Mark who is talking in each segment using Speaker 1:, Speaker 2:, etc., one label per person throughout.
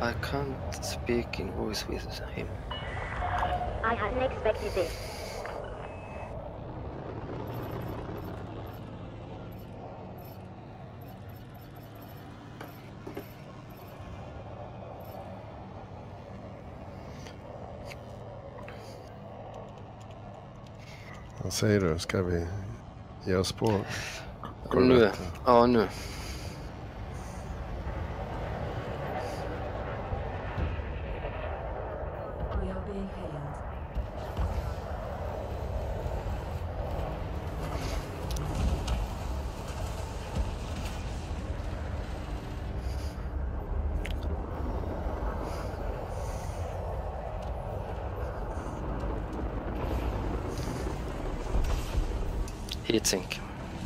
Speaker 1: I can't speak in voice with him.
Speaker 2: I hadn't expected this.
Speaker 3: Vad säger du? Ska vi ge oss på
Speaker 1: Nu.
Speaker 3: korvetten?
Speaker 1: Ja, nu.
Speaker 4: We are being hailed.
Speaker 1: Heatsink.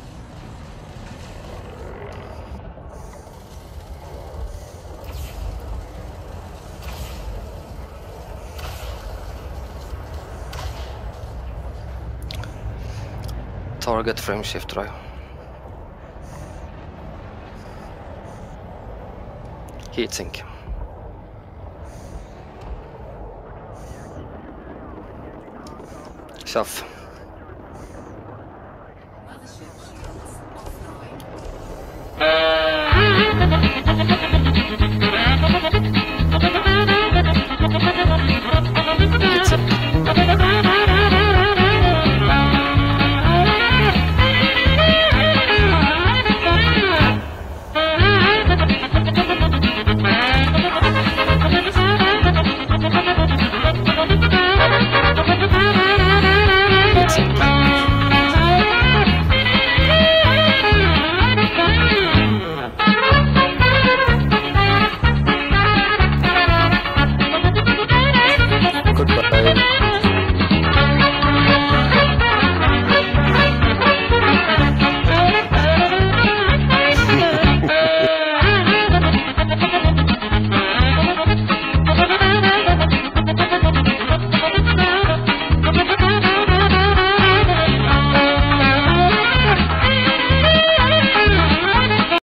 Speaker 1: Target frame shift drive. Heatsink. Chaff.